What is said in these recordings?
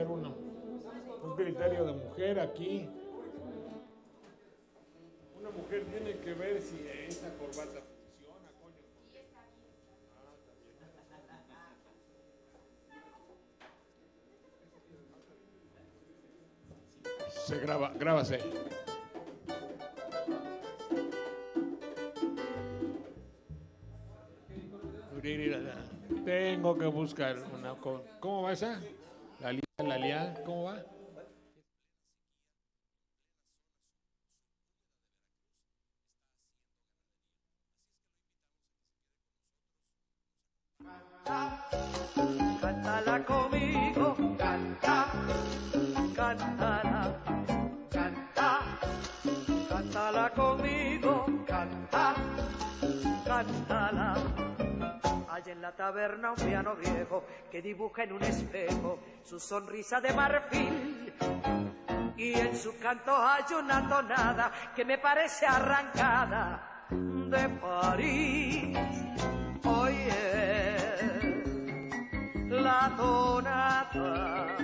tener un criterio de mujer aquí. Una mujer tiene que ver si esa corbata funciona, coño. Se graba, grábase. Tengo que buscar una. ¿Cómo va esa? La lial, ¿cómo va? Cántala conmigo, canta, cántala, canta, cántala conmigo, canta, cántala. Hay en la taberna un piano viejo que dibuja en un espejo su sonrisa de marfil. Y en su canto hay una tonada que me parece arrancada de París. Oye, la tonada.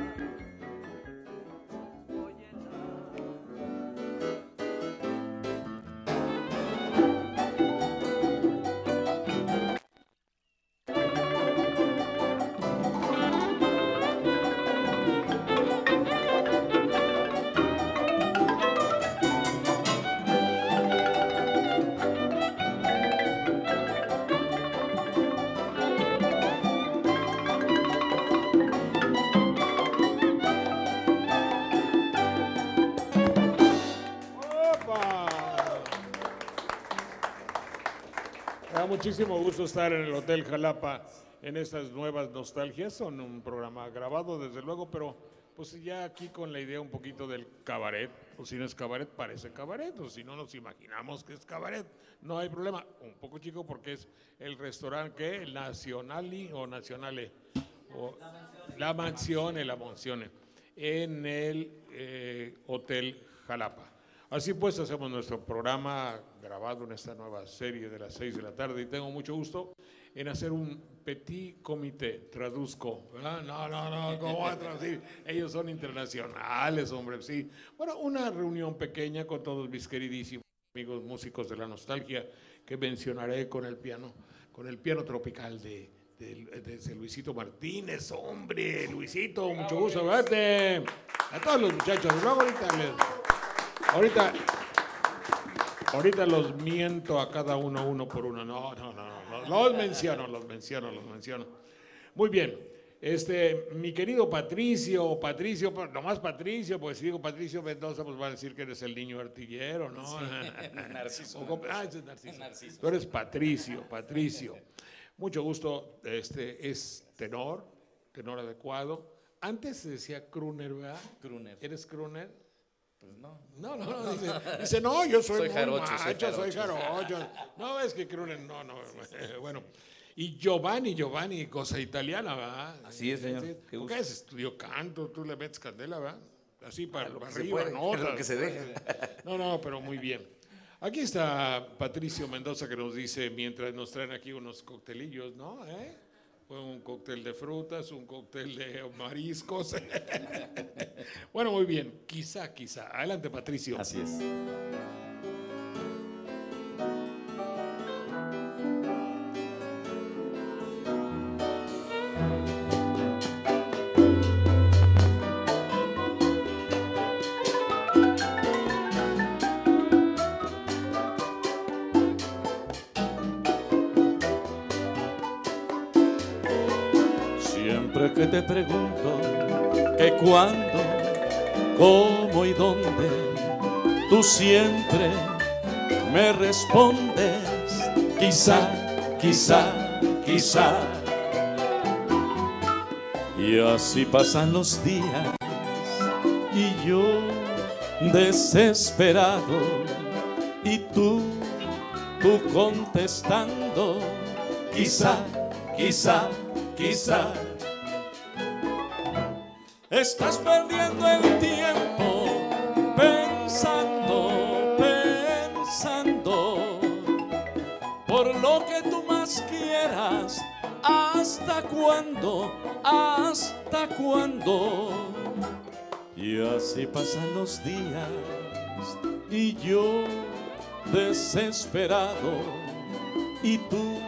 Muchísimo gusto estar en el Hotel Jalapa en estas nuevas nostalgias. Son un programa grabado, desde luego, pero pues ya aquí con la idea un poquito del cabaret. O si no es cabaret, parece cabaret. O si no, nos imaginamos que es cabaret. No hay problema. Un poco chico porque es el restaurante que el Nazionali o Nazionale. O la Mansione, en el Hotel Jalapa. Así pues, hacemos nuestro programa grabado en esta nueva serie de las 6 de la tarde y tengo mucho gusto en hacer un petit comité, traduzco. No, ¿cómo voy a traducir? Ellos son internacionales, hombre, sí. Bueno, una reunión pequeña con todos mis queridísimos amigos músicos de la nostalgia que mencionaré con el piano tropical de Luisito Martínez, hombre, Luisito, mucho gusto verte. A todos los muchachos, luego ahorita los miento a cada uno por uno. No, los menciono. Muy bien, mi querido Patricio, nomás Patricio, pues si digo Patricio Mendoza, pues van a decir que eres el niño artillero, ¿no? Sí, Narciso. Ese es Narciso. Tú eres Patricio. Mucho gusto, es tenor adecuado. Antes se decía crooner, ¿verdad? Crooner. ¿Eres crooner? Pues no. No, dice, no, yo soy jarocho, soy jarocho. No, es que crooner, no. Bueno, y Giovanni, cosa italiana, ¿verdad? Así es, señor. Porque estudió canto, tú le metes candela, ¿verdad? Así para arriba, notas. Lo que se deja. No, pero muy bien. Aquí está Patricio Mendoza que nos dice, mientras nos traen aquí unos coctelillos, ¿no? Fue un cóctel de frutas, un cóctel de mariscos. Bueno, muy bien, quizá. Adelante, Patricio. Así es. Que te pregunto que cuándo, cómo y dónde, tú siempre me respondes quizá. Y así pasan los días y yo desesperado y tú contestando quizá. Estás perdiendo el tiempo pensando por lo que tú más quieras. ¿Hasta cuándo? Y así pasan los días y yo desesperado, y tú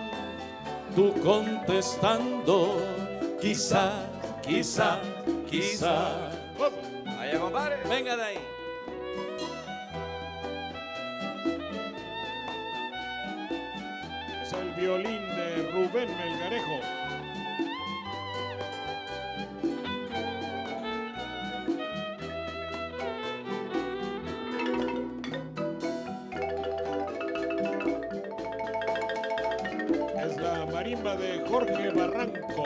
contestando, quizá. Allá, compadre. Venga de ahí. Es el violín de Rubén Melgarejo. Es la marimba de Jorge Barranco.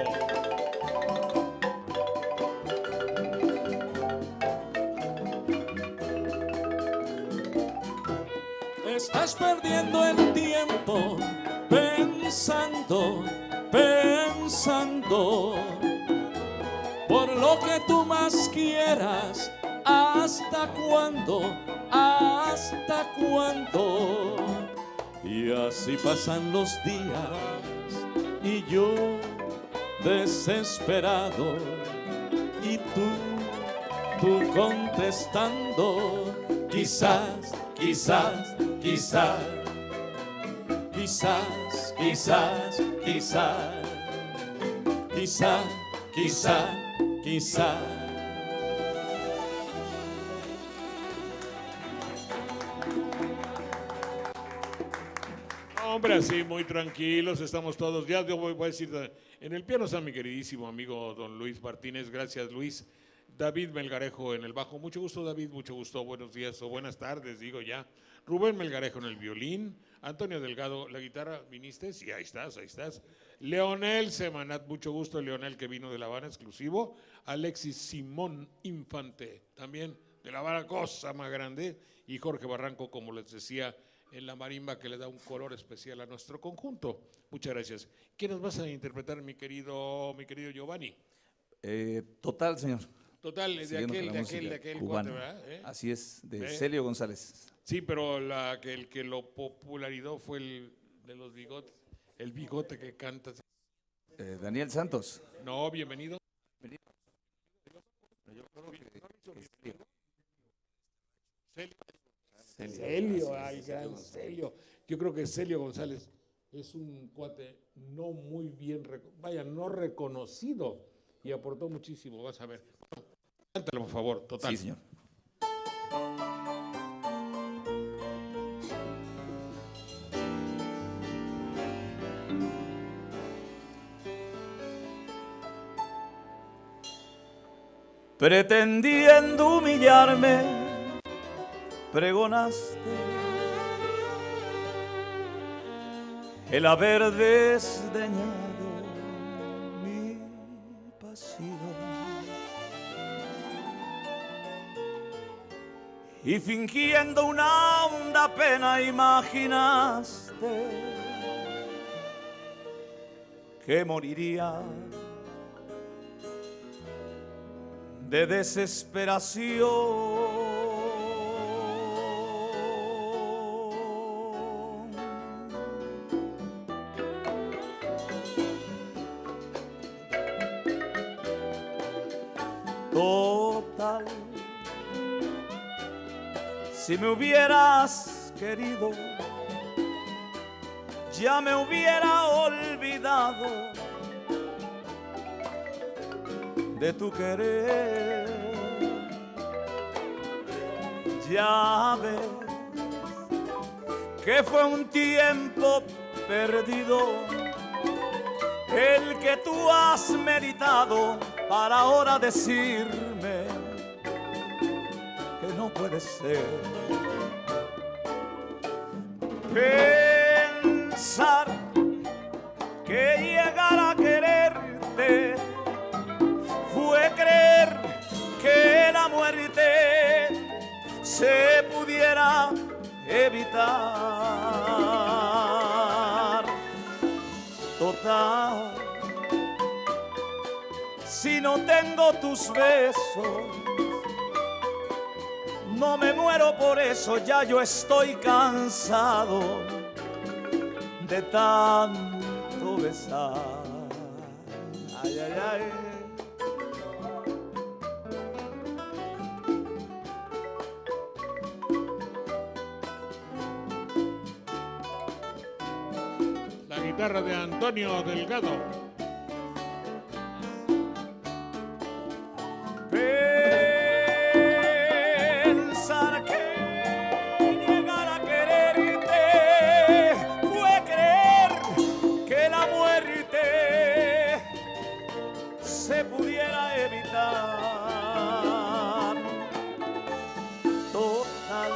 Estás perdiendo el tiempo pensando por lo que tú más quieras. ¿Hasta cuándo? Y así pasan los días y yo desesperado, y tú contestando, quizás. Hombre, así muy tranquilos, estamos todos. Ya yo voy a decir, en el piano está mi queridísimo amigo don Luis Martínez, gracias Luis. David Melgarejo en el bajo, mucho gusto David, mucho gusto, buenos días o buenas tardes, digo ya. Rubén Melgarejo en el violín, Antonio Delgado, la guitarra, ¿viniste? Sí, ahí estás. Leonel Semanat, mucho gusto, Leonel que vino de La Habana exclusivo. Alexis Simón Infante, también de La Habana, cosa más grande. Y Jorge Barranco, como les decía, en la marimba que le da un color especial a nuestro conjunto. Muchas gracias. ¿Qué nos vas a interpretar, mi querido Giovanni? Total, señor. Total, de aquel cubano. cuate, ¿verdad? Así es, de Celio González. Sí, pero el que lo popularizó fue el de los bigotes, el bigote que canta. Daniel Santos. No, bienvenido. Celio, ay, gran Celio. Yo creo que Celio González es un cuate no muy bien, no reconocido, y aportó muchísimo, vas a ver. Cántalo, por favor, total. Sí, señor. Pretendiendo humillarme, pregonaste el haber desdeñado mi pasión, y fingiendo una honda pena imaginaste que moriría de desesperación. Total, si me hubieras querido, ya me hubiera olvidado de tu querer. Ya ves que fue un tiempo perdido el que tú has meditado para ahora decirme que no puede ser. Pensar que llegar a quererte fue creer que la muerte se pudiera evitar. Total, si no tengo tus besos, no me muero por eso, ya yo estoy cansado de tanto besar. Ay, ay, ay. guitarra de Antonio Delgado. Pensar que llegar a quererte fue creer que la muerte se pudiera evitar. Total,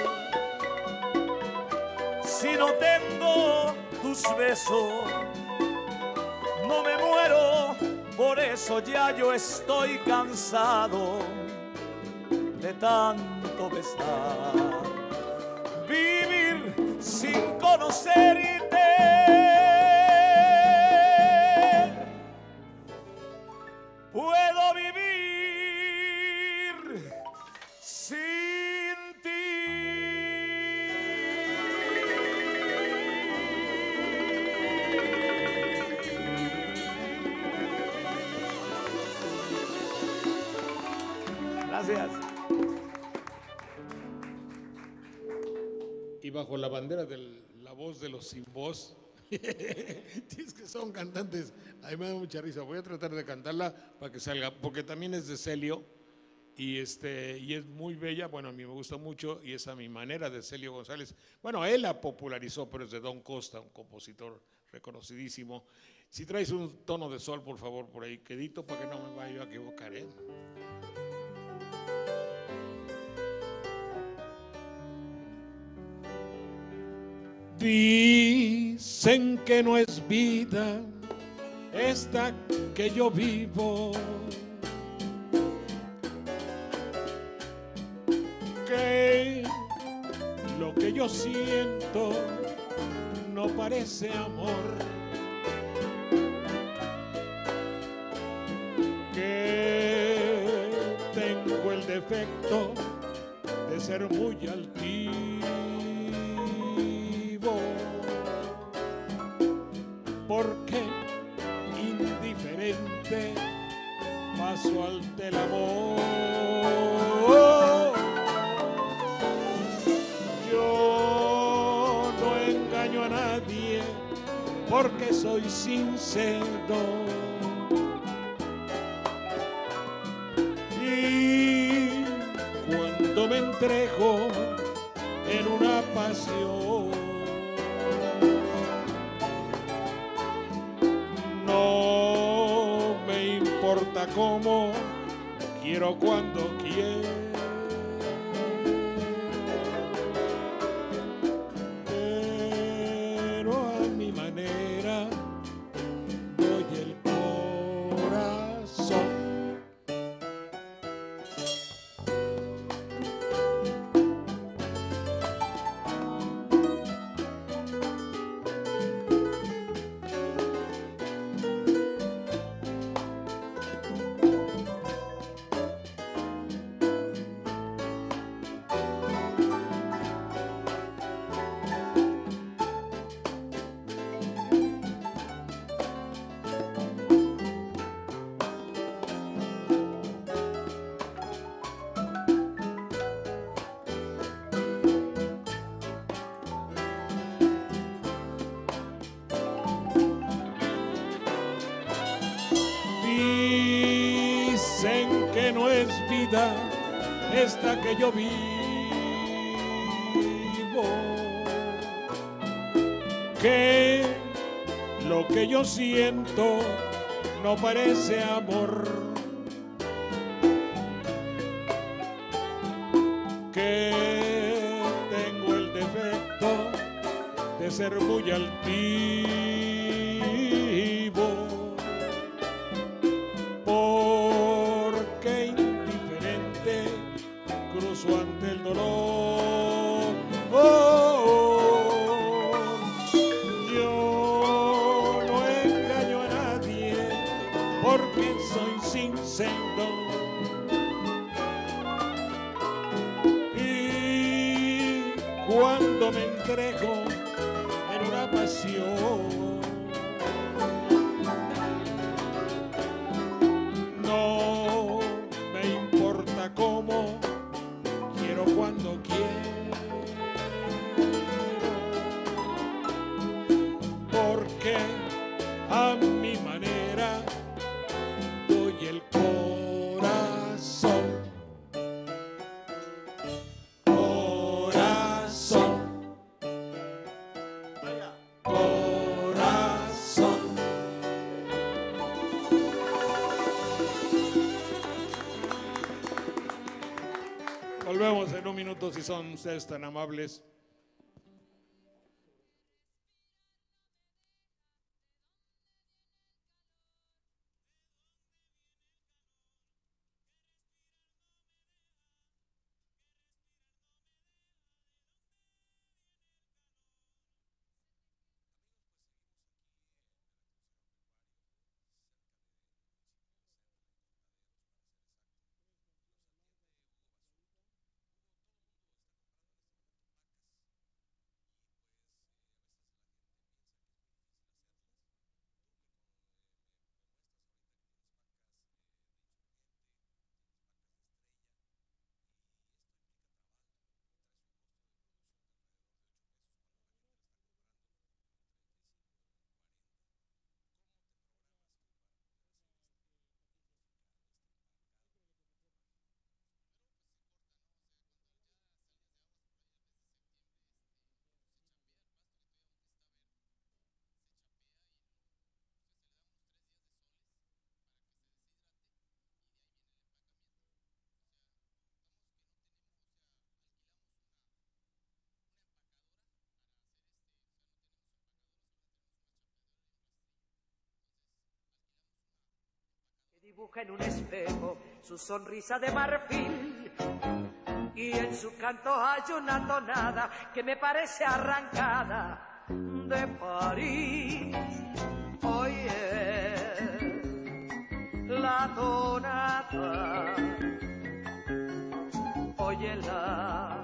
si no tengo tus besos, no me muero. Por eso ya yo estoy cansado de tanto besar, vivir sin conocerte. Puedo vivir sin ti. Gracias. Y bajo la bandera de la voz de los sin voz, es que son cantantes, a mí me da mucha risa. Voy a tratar de cantarla para que salga, porque también es de Celio y es muy bella. Bueno, a mí me gusta mucho y es a mi manera de Celio González. Bueno, él la popularizó, pero es de Don Costa, un compositor reconocidísimo. Si traes un tono de sol, por favor, por ahí quedito, para que no me vaya a equivocar, ¿eh? Dicen que no es vida esta que yo vivo, que lo que yo siento no parece amor, que tengo el defecto de ser muy altivo, porque indiferente paso ante el amor. Yo no engaño a nadie porque soy sincero, y cuando me entrego en una pasión, no me importa cómo, quiero cuando quiero, pero a mi manera doy el corazón. Dicen que no es vida esta que yo vivo, que lo que yo siento no parece amor, que tengo el defecto de ser muy altivo, porque indiferente cruzo ante el dolor. Yo no engaño a nadie porque soy sincero, y cuando me entrego en una pasión, no me importa cómo, quiero cuando quiero, porque Volvemos en un minuto si son ustedes tan amables. Dibuja en un espejo su sonrisa de marfil y en su canto hay una tonada que me parece arrancada de París. Oye, la tonada, óyela.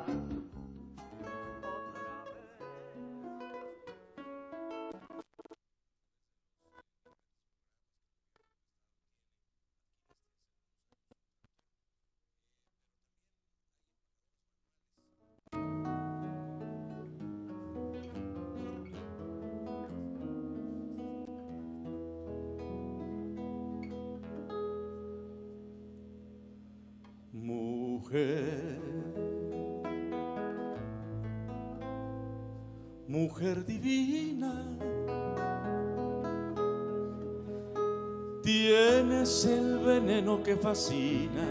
Mujer divina, tienes el veneno que fascina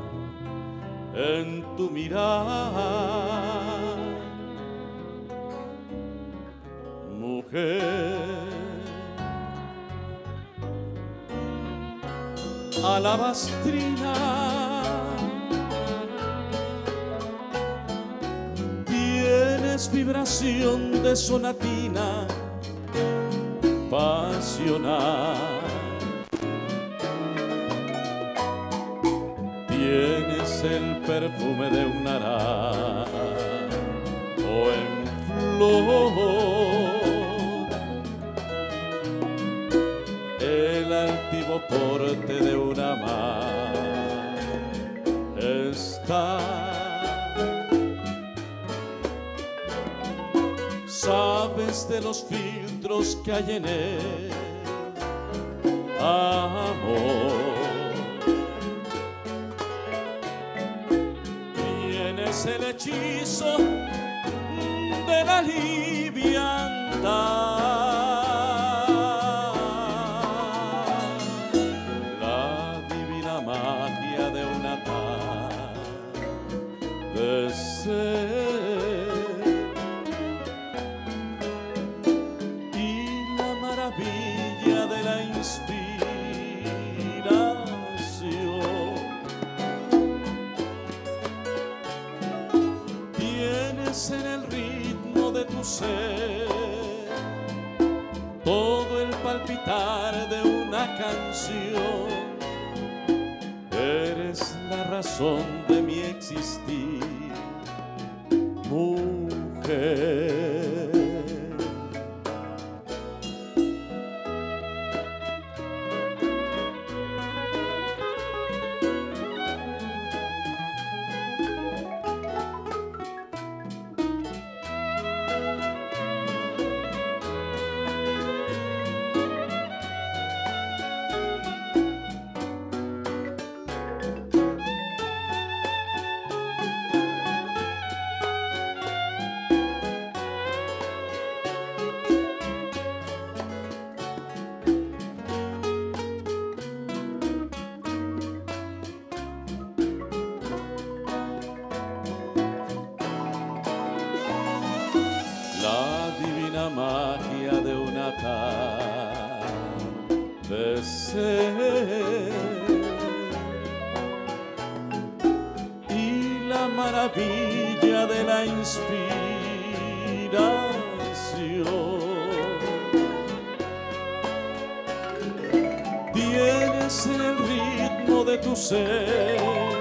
en tu mirar. Mujer alabastrina, vibración de sonatina pasional. Tienes el perfume de un naranjo en flor, el altivo porte de una mar está. Sabes de los filtros que hay en el amor. Tienes el hechizo de la liviandad, la divina magia de una tarde de ser. Maravilla de la inspiración. Tienes en el ritmo de tu ser todo el palpitar de una canción. Eres la razón de mi existir, mujer. maravilla de la inspiración. Tienes en el ritmo de tu ser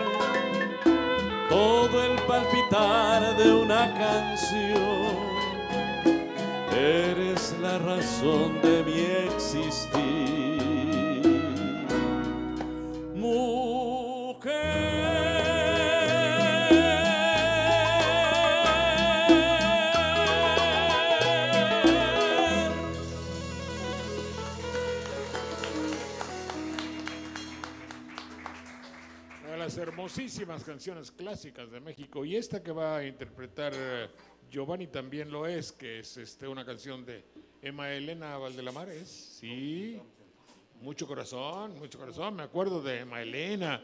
todo el palpitar de una canción. Eres la razón de mi existir. Hermosísimas canciones clásicas de México, y esta que va a interpretar Giovanni también lo es, que es una canción de Emma Elena Valdelamares. Sí, mucho corazón, me acuerdo de Emma Elena.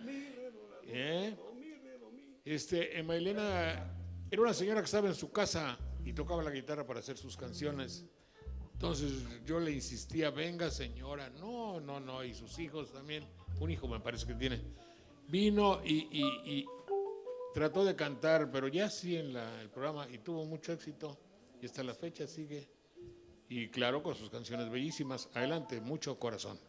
Emma Elena era una señora que estaba en su casa y tocaba la guitarra para hacer sus canciones. Entonces yo le insistía, venga señora, no, y sus hijos también, un hijo me parece que tiene. Vino y trató de cantar, pero ya sí en el programa, y tuvo mucho éxito, y hasta la fecha sigue, y claro, con sus canciones bellísimas. Adelante, mucho corazón.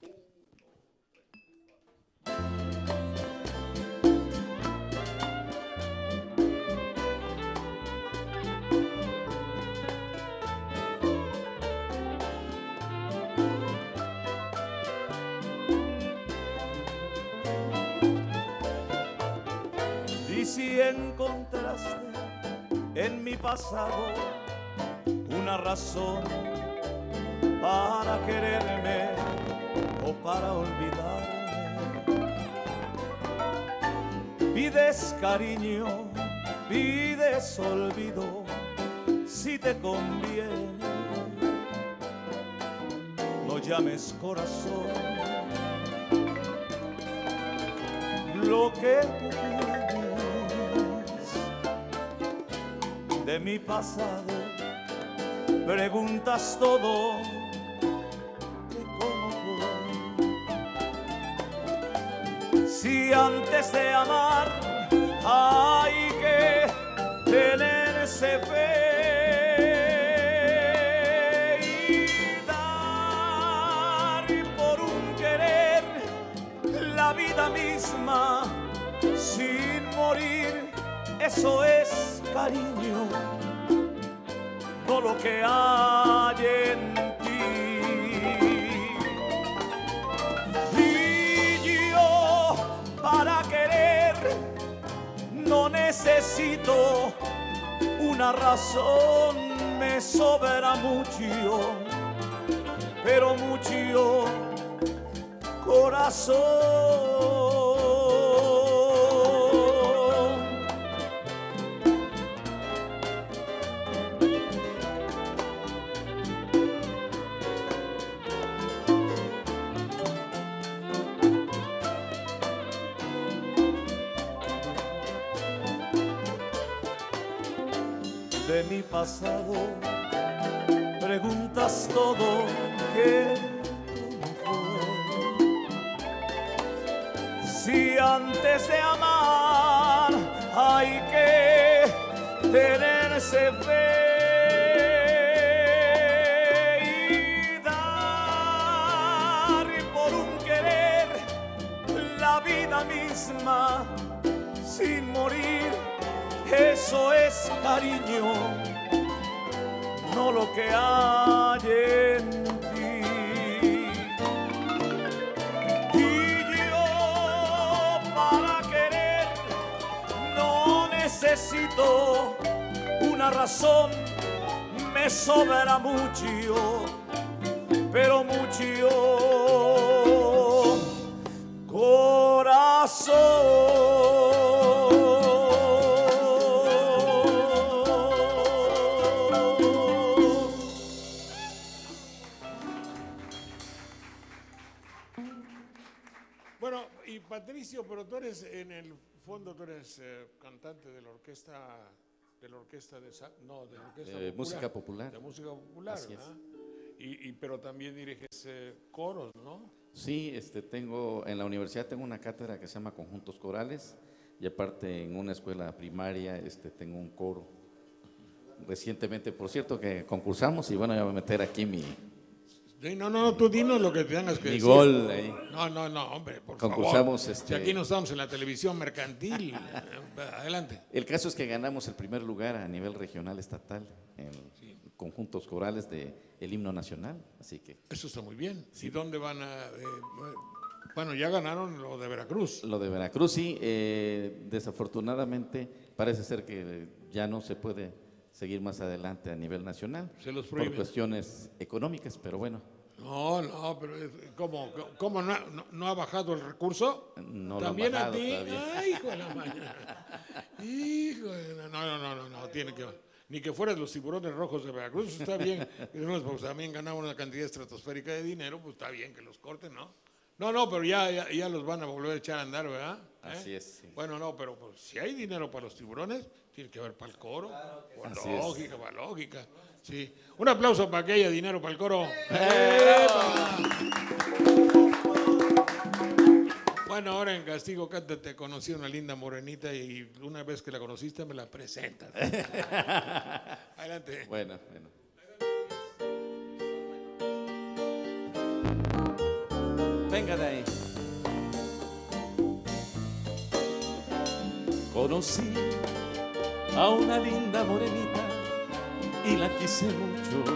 Y si encontraste en mi pasado una razón para quererme o para olvidarme, pides cariño, pides olvido, si te conviene, no llames corazón lo que tú quieres. De mi pasado preguntas todo de cómo fue. Si antes de amar hay que tenerse fe y dar por un querer la vida misma sin morir, eso es cariño, no lo que hay en ti. Y yo para querer no necesito una razón, me sobra mucho, pero mucho corazón. De mi pasado preguntas todo que fue. Si antes de amar hay que tenerse fe y dar por un querer la vida misma sin morir, eso es cariño, no lo que hay en ti. Y yo para querer no necesito una razón, me sobra mucho, pero mucho corazón. Patricio, pero tú eres, en el fondo, tú eres cantante de la orquesta, de música popular. De música popular, así es. Pero también diriges coros, ¿no? Sí, en la universidad tengo una cátedra que se llama Conjuntos Corales, y aparte en una escuela primaria tengo un coro. Recientemente, por cierto, que concursamos y bueno, ya voy a meter aquí mi... Sí, no, tú dinos lo que tengas que mi decir. gol ahí. No, hombre, por Concursamos, favor. Si aquí no estamos en la televisión mercantil, adelante. El caso es que ganamos el primer lugar a nivel regional estatal en conjuntos corales del himno nacional, así que... Eso está muy bien. ¿Y dónde van a...? Bueno, ya ganaron lo de Veracruz. Lo de Veracruz, sí. Desafortunadamente parece ser que ya no se puede seguir más adelante a nivel nacional. Se los por prohíben. cuestiones económicas, pero bueno. No, pero ¿cómo no ha bajado el recurso? No ¿También lo han a bajado ti? todavía. Ay, hijo de la mañana. Hijo de la... No, tiene que... Ni que fueras los tiburones rojos de Veracruz, está bien. Pues también ganamos una cantidad estratosférica de dinero, pues está bien que los corten, ¿no? No, pero ya los van a volver a echar a andar, ¿verdad? Así es. Sí. Bueno, no, pero pues, si hay dinero para los tiburones, tiene que haber para el coro. Claro, lógica. Sí. Un aplauso para que haya dinero para el coro. Bueno, ahora en Castigo Cántate conocí a una linda morenita y una vez que la conociste me la presentas. Adelante. Bueno. Venga de ahí. Conocí a una linda morenita y la quise mucho.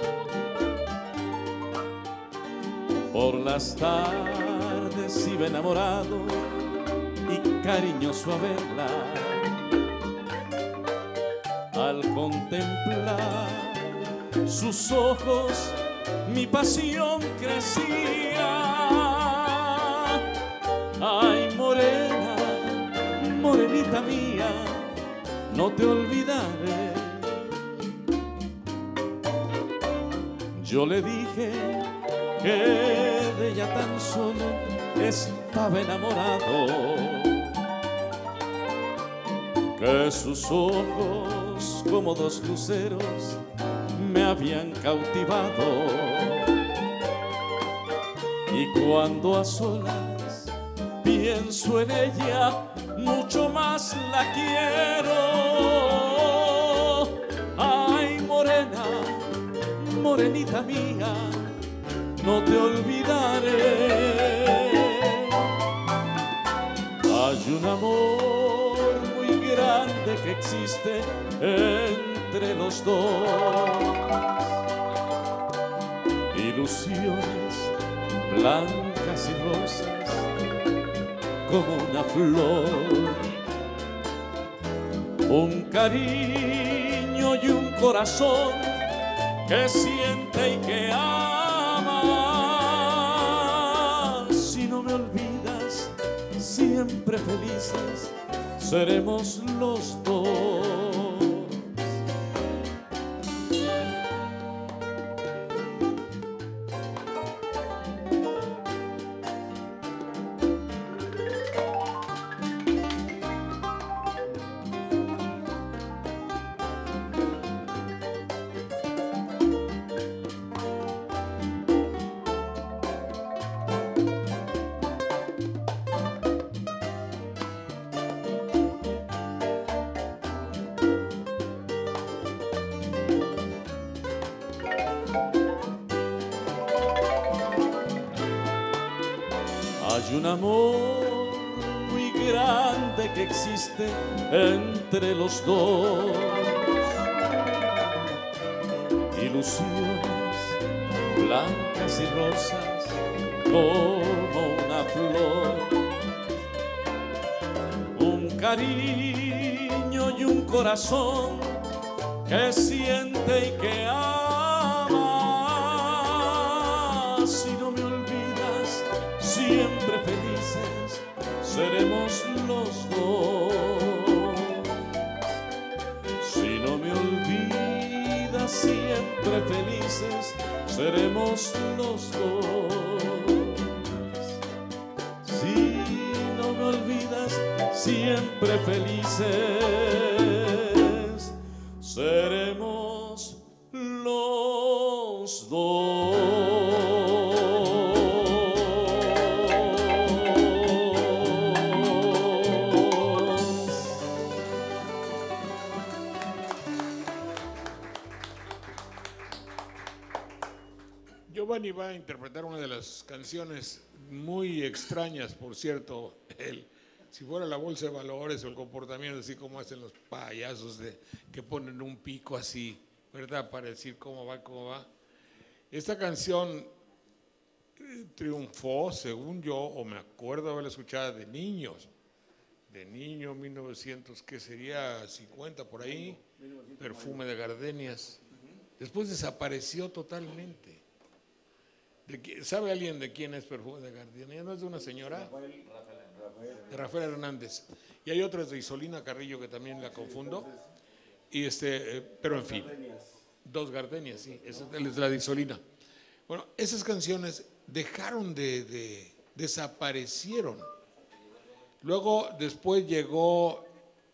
Por las tardes iba enamorado y cariñoso a verla. Al contemplar sus ojos mi pasión crecía. Ay, morena, morenita mía, no te olvidaré. Yo le dije que de ella tan solo estaba enamorado, que sus ojos como dos luceros me habían cautivado. Y cuando a solas pienso en ella, mucho más la quiero. Ay, morena, morenita mía, no te olvidaré. Hay un amor muy grande que existe entre los dos, ilusiones blancas y rosas como una flor, un cariño y un corazón que siente y que ama. Si no me olvidas, siempre felices seremos los dos. Hay un amor muy grande que existe entre los dos, ilusiones blancas y rosas como una flor, un cariño y un corazón que siente y que ama. Si no me olvidas, siempre felices seremos los dos. Si no me olvidas, siempre felices seremos los dos. Si no me olvidas, siempre felices seremos los dos. Giovanni va a interpretar una de las canciones muy extrañas, por cierto, si fuera la bolsa de valores o el comportamiento, así como hacen los payasos que ponen un pico así, ¿verdad? Para decir cómo va. Esta canción triunfó, según yo, o me acuerdo haberla escuchado de niño, 1900, ¿qué sería? 50 por ahí, Perfume de Gardenias. Después desapareció totalmente. ¿Sabe alguien de quién es Perfume de Gardenias? ¿No es de una señora? De Rafael Hernández. Y hay otras de Isolina Carrillo que también la confundo. Y pero en fin, Dos Gardenias, sí, esa es la de Isolina. Bueno, esas canciones desaparecieron. Luego, después llegó,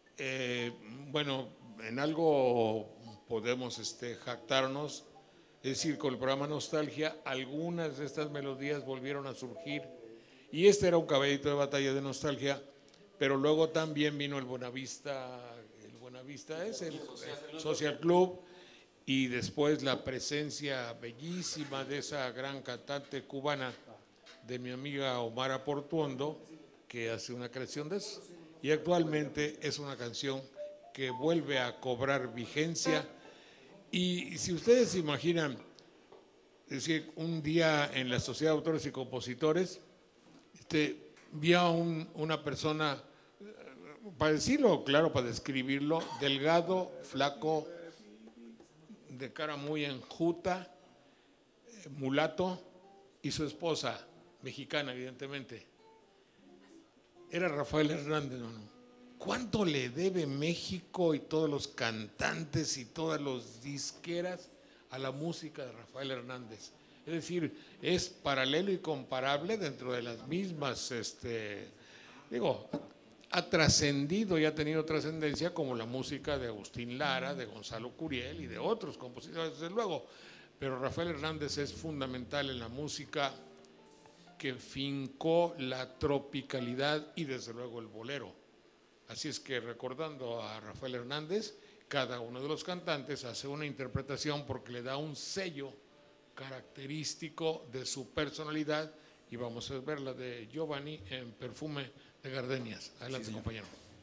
en algo podemos jactarnos, es decir, con el programa Nostalgia, algunas de estas melodías volvieron a surgir, y este era un caballito de batalla de nostalgia, pero luego también vino el Buenavista es el Social Club, y después la presencia bellísima de esa gran cantante cubana, de mi amiga Omara Portuondo, que hace una creación de eso, y actualmente es una canción que vuelve a cobrar vigencia. Y si ustedes se imaginan, es decir, un día en la Sociedad de Autores y Compositores, vi a una persona, para decirlo claro, para describirlo, delgado, flaco, de cara muy enjuta, mulato, y su esposa, mexicana evidentemente, era Rafael Hernández, ¿no? ¿Cuánto le debe México y todos los cantantes y todas las disqueras a la música de Rafael Hernández? Es decir, es paralelo y comparable dentro de las mismas, ha trascendido y ha tenido trascendencia como la música de Agustín Lara, de Gonzalo Curiel y de otros compositores, desde luego. Pero Rafael Hernández es fundamental en la música que fincó la tropicalidad y desde luego el bolero. Así es que, recordando a Rafael Hernández, cada uno de los cantantes hace una interpretación porque le da un sello característico de su personalidad, y vamos a ver la de Giovanni en Perfume de Gardenias. Adelante, sí, compañero.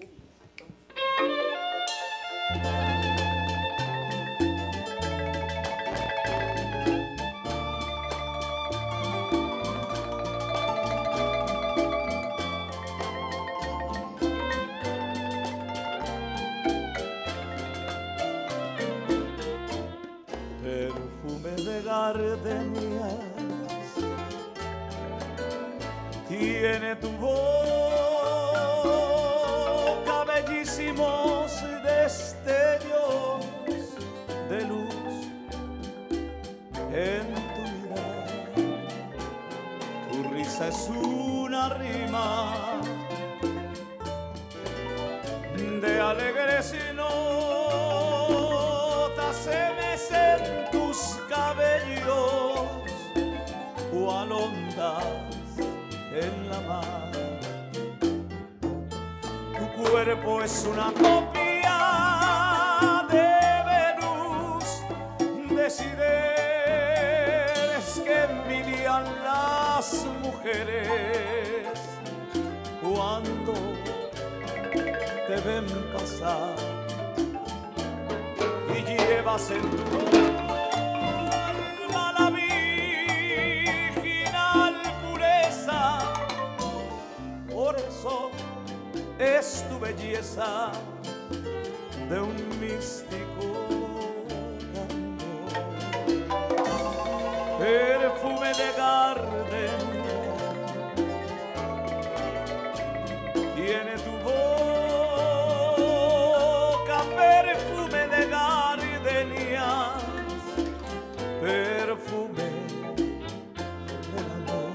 Gardenias tiene tu boca bellísimos destellos de luz en tu mirada, tu risa es una rima de alegres notas, se mecen tus cabellos cual ondas en la mar. Tu cuerpo es una copia de Venus, de Cibeles que envidian las mujeres cuando te ven pasar, y llevas en tu alma la virginal pureza. Por eso es tu belleza de un místico candor. Perfume de gardenia tiene tu boca, perfume de gardenias, perfume del amor.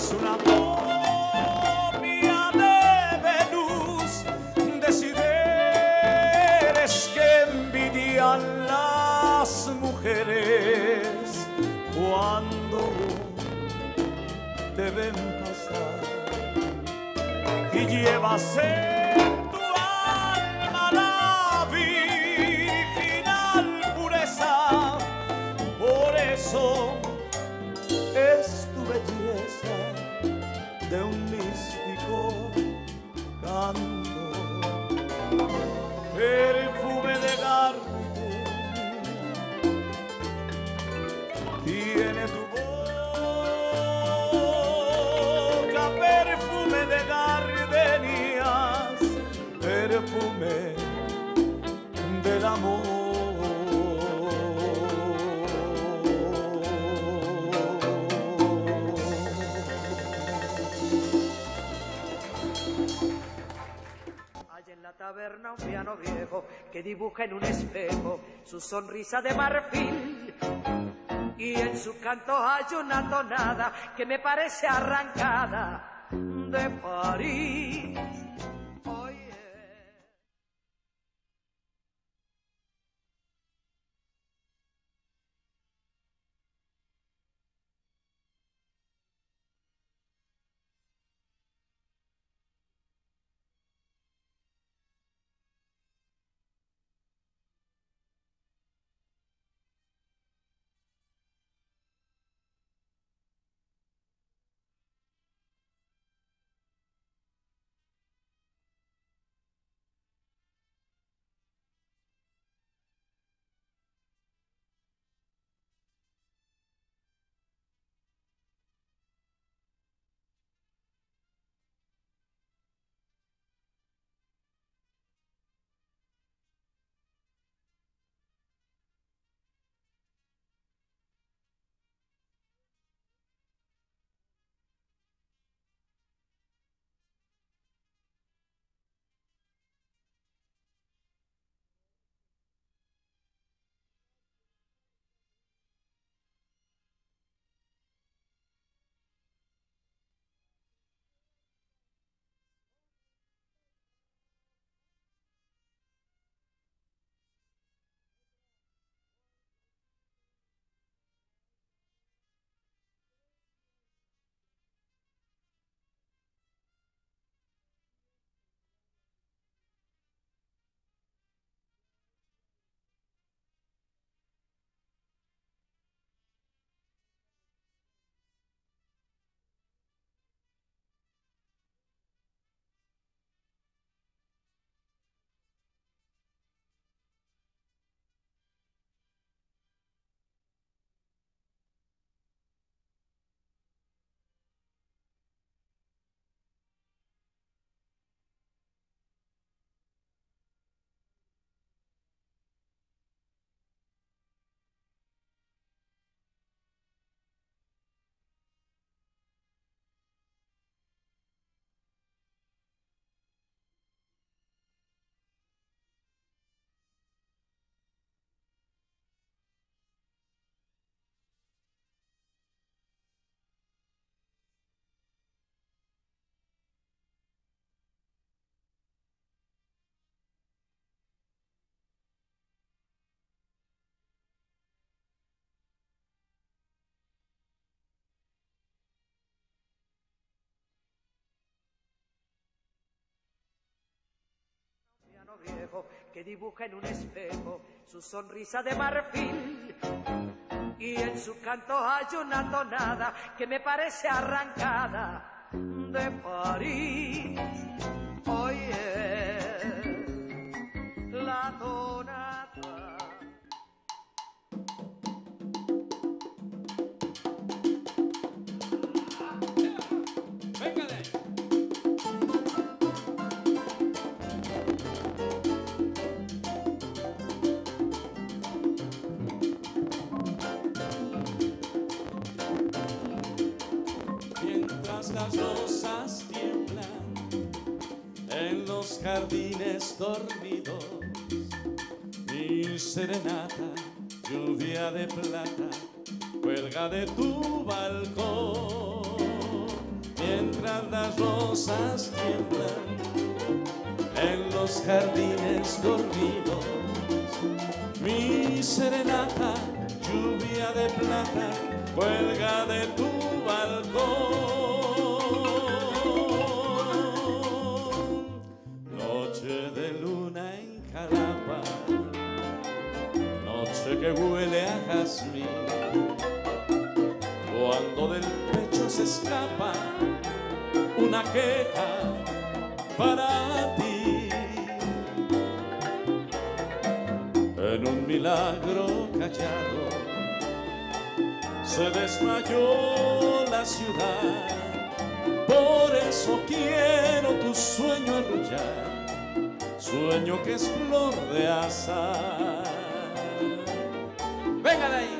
es una copia de Venus, de sideres que envidian las mujeres cuando te ven pasar, y llevas en tu alma la virginal pureza. Por eso es tu belleza de un místico canto, perfume de gardenia tiene tu boca, perfume de gardenias, perfume del amor. En la taberna un piano viejo que dibuja en un espejo su sonrisa de marfil, y en su canto hay una tonada que me parece arrancada de París. Oye. Viejo que dibuja en un espejo su sonrisa de marfil, y en su canto hay una tonada que me parece arrancada de París. Oye, la tonada. Venga de ahí. Las rosas tiemblan en los jardines dormidos, mi serenata, lluvia de plata, cuelga de tu balcón. mientras las rosas tiemblan en los jardines dormidos. Mi serenata, lluvia de plata, cuelga de tu balcón. Noche de luna en Jalapa, noche que huele a jazmín, cuando del pecho se escapa una queja para ti. En un milagro callado se desmayó la ciudad, por eso quiero tu sueño arrullar, sueño que es flor de azar. ¡Venga de ahí!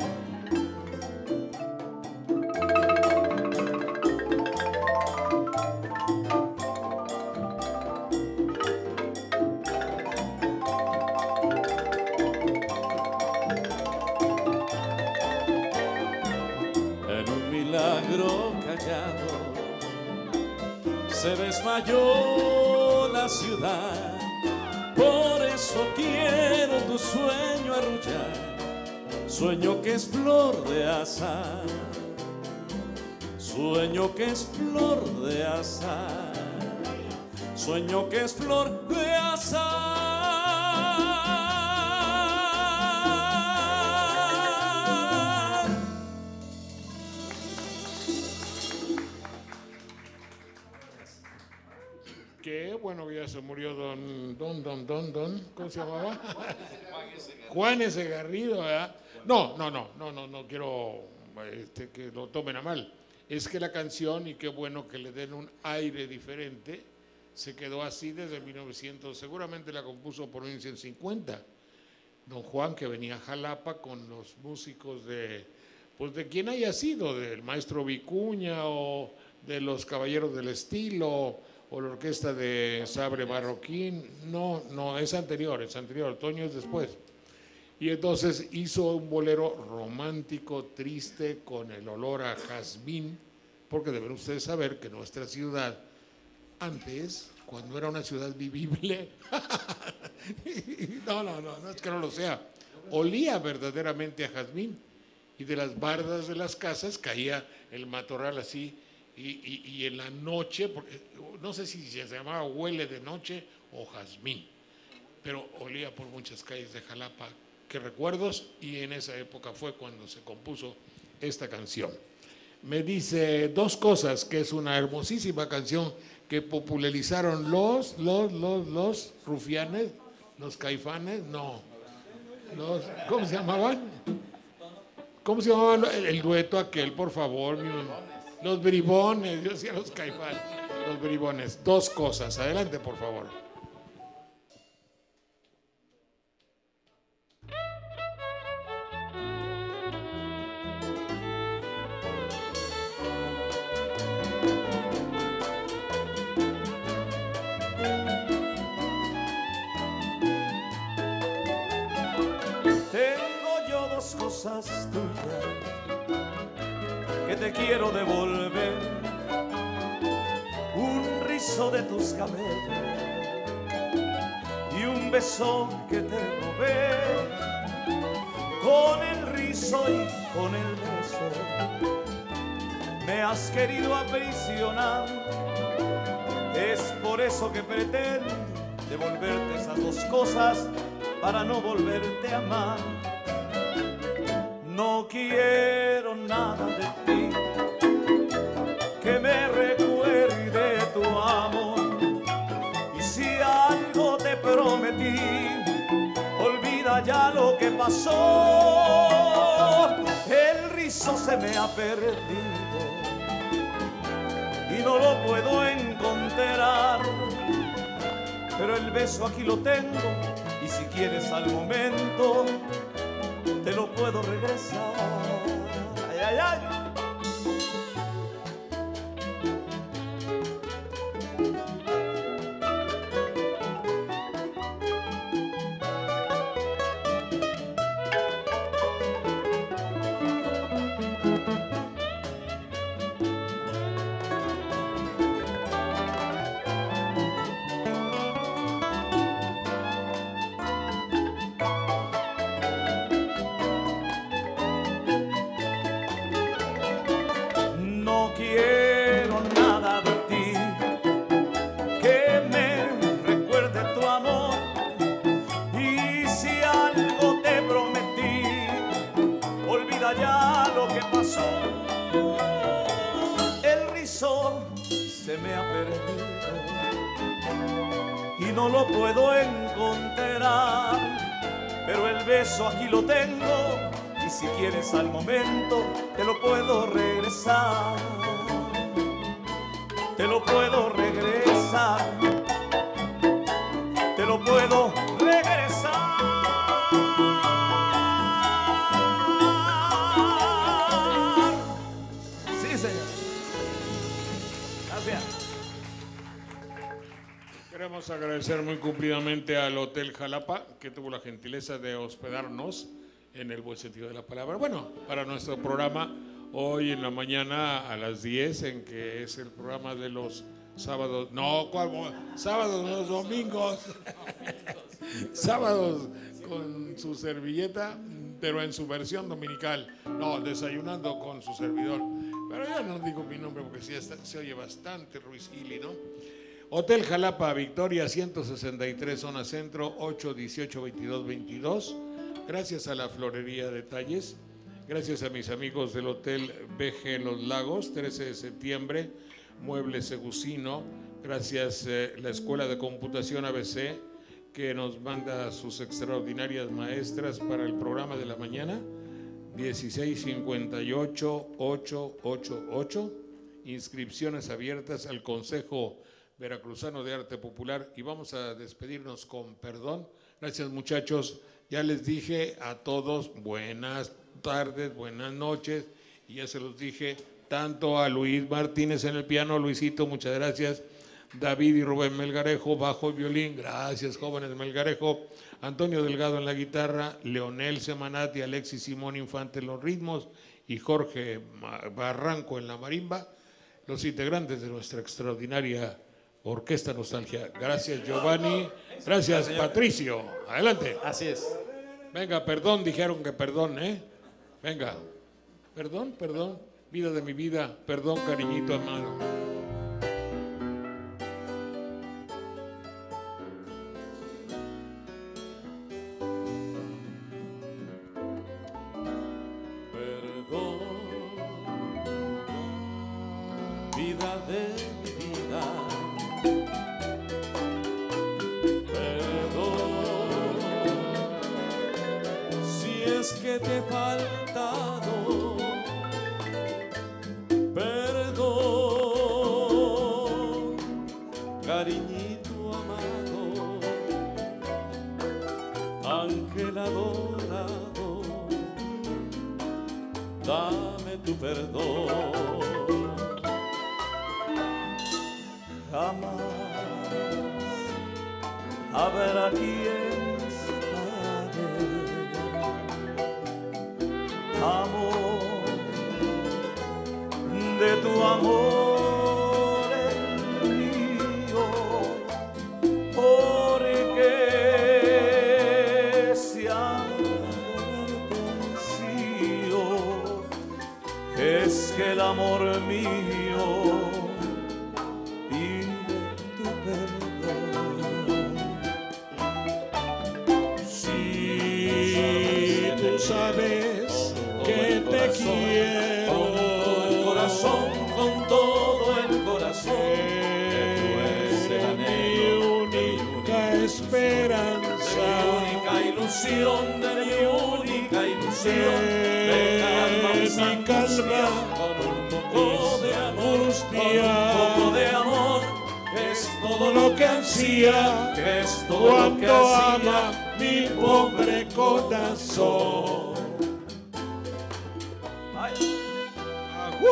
Se desmayó la ciudad, por eso quiero tu sueño arrullar, sueño que es flor de azar, sueño que es flor de azar, sueño que es flor de azar. Que bueno, ya se murió don, ¿cómo se llamaba? Juan S. Garrido, ¿verdad? No quiero que lo tomen a mal. Es que la canción, y qué bueno que le den un aire diferente, se quedó así desde 1900, seguramente la compuso por 1950. Don Juan, que venía a Jalapa con los músicos de quien haya sido, del maestro Vicuña o de los Caballeros del Estilo, o la orquesta de Sabre Marroquín. No, es anterior, Toño es después. Y entonces hizo un bolero romántico, triste, con el olor a jazmín, porque deben ustedes saber que nuestra ciudad, antes, cuando era una ciudad vivible, no es que no lo sea, olía verdaderamente a jazmín, y de las bardas de las casas caía el matorral así, y en la noche, porque no sé si se llamaba huele de noche o jazmín, pero olía por muchas calles de Jalapa. Qué recuerdos, y en esa época fue cuando se compuso esta canción. Me dice Dos Cosas, que es una hermosísima canción que popularizaron los rufianes, los caifanes, ¿cómo se llamaban? ¿Cómo se llamaba el dueto aquel, por favor? Los bribones, yo decía los caifanes, los bribones. Dos Cosas, adelante, por favor. Tengo yo dos cosas tuyas que te quiero devolver: un rizo de tus cabellos y un beso que te robé. Con el rizo y con el beso me has querido aprisionar. Es por eso que pretendo devolverte esas dos cosas, para no volverte a amar. No quiero nada de ti que me recuerde tu amor, y si algo te prometí, olvida ya lo que pasó. El rizo se me ha perdido y no lo puedo encontrar, pero el beso aquí lo tengo, y si quieres al momento te lo puedo regresar. Ay, ay, ay. olvida ya lo que pasó. El rizo se me ha perdido y no lo puedo encontrar, pero el beso aquí lo tengo y si quieres al momento te lo puedo regresar. Te lo puedo regresar, te lo puedo regresar. Sí, señor. Gracias. Queremos agradecer muy cumplidamente al Hotel Jalapa, que tuvo la gentileza de hospedarnos en el buen sentido de la palabra. Bueno, para nuestro programa hoy en la mañana a las 10, en que es el programa de los sábados, no, ¿cuál? Sábados, no, los domingos. Sábados con su servilleta, pero en su versión dominical. No, desayunando con su servidor. Pero ya no digo mi nombre porque sí se oye bastante Ruiz Gili, ¿no? Hotel Jalapa, Victoria 163, zona centro, 818-2222. Gracias a la Florería Detalles. Gracias a mis amigos del Hotel BG Los Lagos, 13 de septiembre, Muebles Segusino. Gracias la Escuela de Computación ABC, que nos manda sus extraordinarias maestras para el programa de la mañana. 1658-888. Inscripciones abiertas al Consejo Veracruzano de Arte Popular. Y vamos a despedirnos con perdón. Gracias, muchachos. Ya les dije a todos buenas tardes, buenas noches, y ya se los dije tanto a Luis Martínez en el piano, Luisito, muchas gracias, David y Rubén Melgarejo, bajo y violín, gracias jóvenes Melgarejo, Antonio Delgado en la guitarra, Leonel Semanat y Alexis Simón Infante en los ritmos, y Jorge Barranco en la marimba, los integrantes de nuestra extraordinaria Orquesta Nostalgia. Gracias Giovanni, gracias Patricio, adelante. Así es. Venga, perdón, dijeron que perdón, ¿eh? Venga, perdón, perdón, vida de mi vida, perdón, cariñito amado. Perdón, vida de mi vida. Perdón, si es que te he faltado. Perdón, cariñito amado, ángel adorado, dame tu perdón. Jamás habrá quien separe amor de tu amor el mío, porque si amarte ansío, es que el amor mío pide tu perdón. Si tú sabes que te quiero, con todo el corazón, mi única esperanza, mi única ilusión, de mi única ilusión, de calma mi calma, con un poco de angustia, con un poco de amor, que es todo lo que ansía, que es todo lo que cuando ansía ama mi pobre corazón. Ay. Ajú.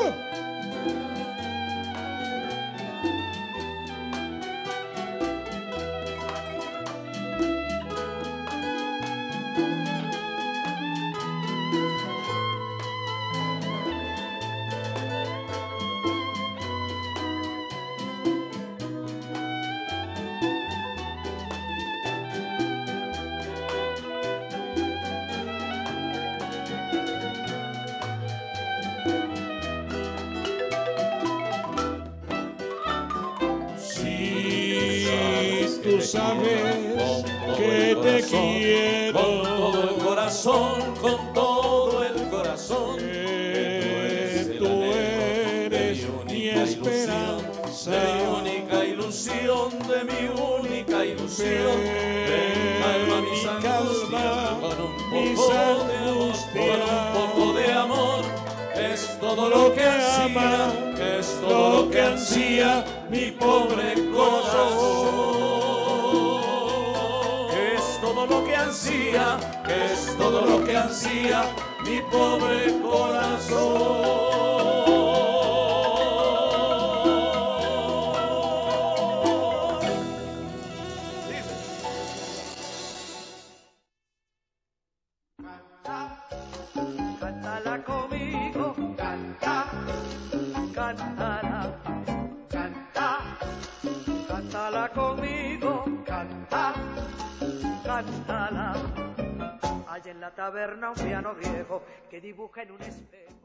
Tú sabes que te quiero con todo el corazón, con todo el corazón. ilusión. Ven, calma mis angustias, con un poco de amor. Es todo lo que ansía, es todo lo que ansía mi pobre corazón. Es todo lo que ansía, es todo lo que ansía mi pobre corazón. Cántala conmigo, canta, cántala, canta, cántala conmigo, canta, cántala. Hay en la taberna un piano viejo que dibuja en un espejo.